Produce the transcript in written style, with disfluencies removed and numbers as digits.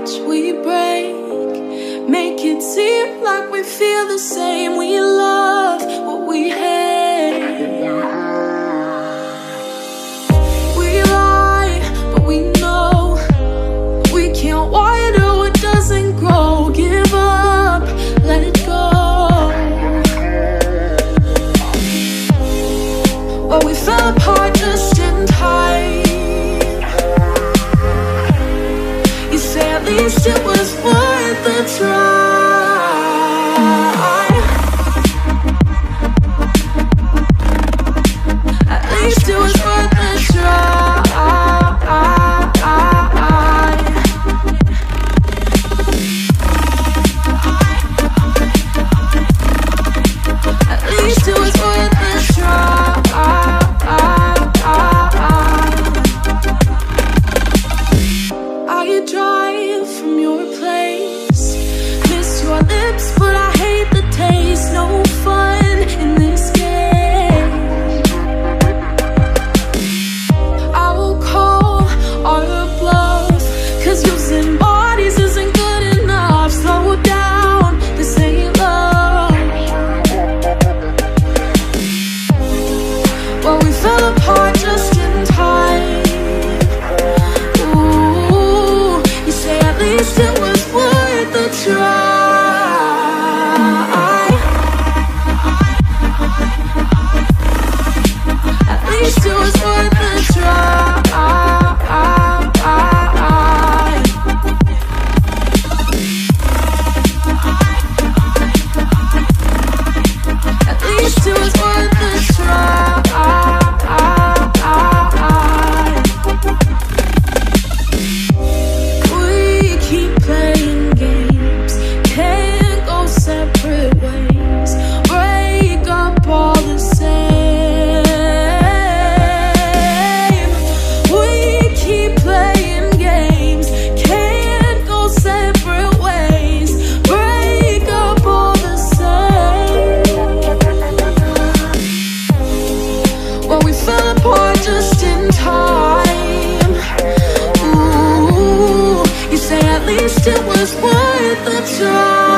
hearts we break, make it seem like we feel the same. We love what we hate. We lie, but we know we can't water what doesn't grow. Give up, let it go. Well, we fell apart just in time. You say at least it was worth the try. At least it was worth the try. At least it was worth the try. I drive from your place, miss your lips, but I hate the taste. No fun in this game. I will call our bluff, 'cause using bodies isn't good enough. Slow down, this ain't love. Well, we fell apart just in time. At least it was worth the try. At least it was worth the try. At least it was worth the try. Just in time. Ooh, you say at least it was worth the try.